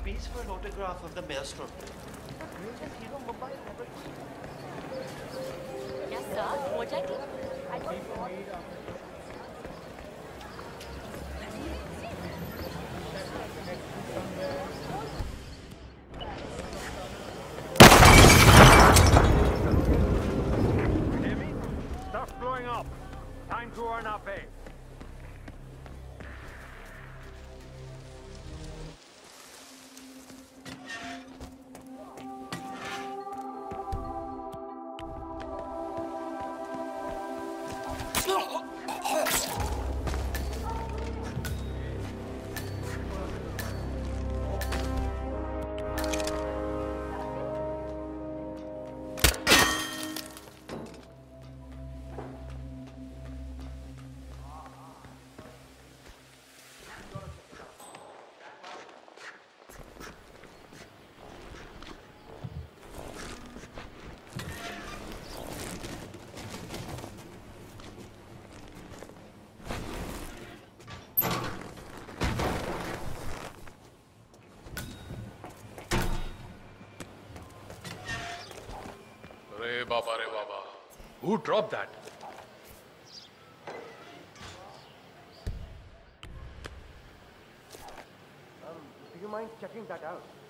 rupees for an autograph of the Maelstrom. Yes, sir. What I think? Hear me? Stuff's blowing up. Time to earn our pay. Re Baba, Re Baba. Who dropped that? Do you mind checking that out?